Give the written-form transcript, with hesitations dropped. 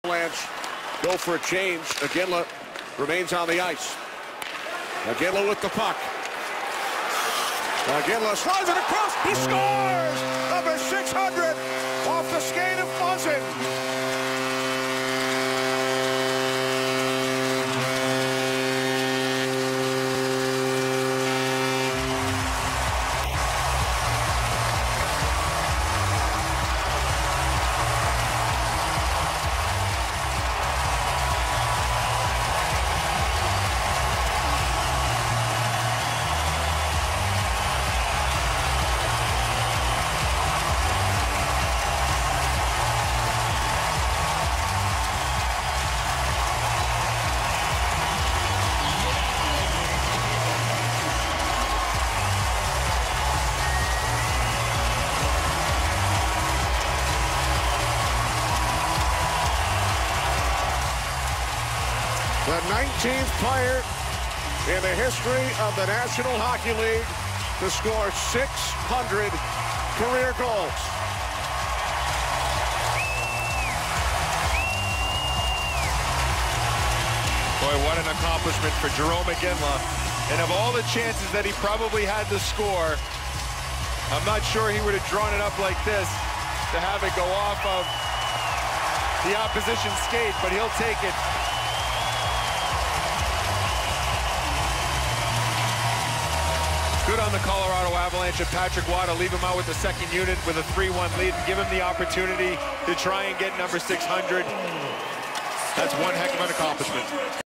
Avalanche go for a change. Iginla remains on the ice. Iginla with the puck. Iginla slides it across. He scores! Number 600 off the skate of Muzzin. The 19th player in the history of the National Hockey League to score 600 career goals. Boy, what an accomplishment for Jarome Iginla. And of all the chances that he probably had to score, I'm not sure he would have drawn it up like this to have it go off of the opposition skate, but he'll take it. Good on the Colorado Avalanche and Patrick Watt to leave him out with the second unit with a 3-1 lead and give him the opportunity to try and get number 600. That's one heck of an accomplishment.